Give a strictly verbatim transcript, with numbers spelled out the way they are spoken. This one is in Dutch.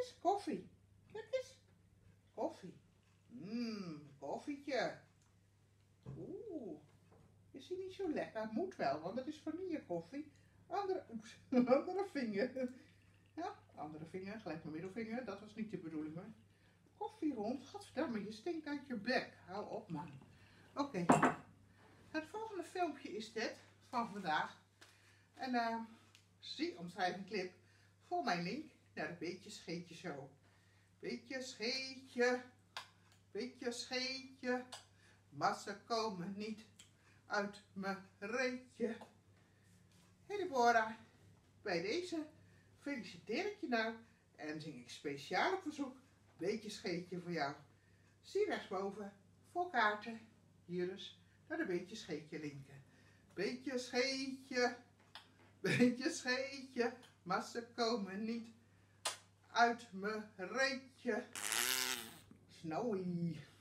eens, koffie. Kijk eens. Koffie. Mmm, koffietje. Oeh, is die niet zo lekker? Moet wel, want dat is vanillekoffie. Andere, oeps, andere vinger. Ja, andere vinger, gelijk mijn middelvinger. Dat was niet de bedoeling hoor. Koffie rond. Gadverdamme, je stinkt uit je bek. Hou op man. Oké. Okay. Het volgende filmpje is dit van vandaag. En uh, zie omschrijving clip voor mijn link naar de Beetje Scheetje Show. Beetje scheetje, beetje scheetje, maar ze komen niet uit mijn reetje. Hey Deborah, bij deze feliciteer ik je nou en zing ik speciaal op verzoek Beetje Scheetje voor jou. Zie rechtsboven voor kaarten, hier dus naar de Beetje Scheetje linken. Beetje scheetje, beetje scheetje, maar ze komen niet uit mijn reetje. Snowy.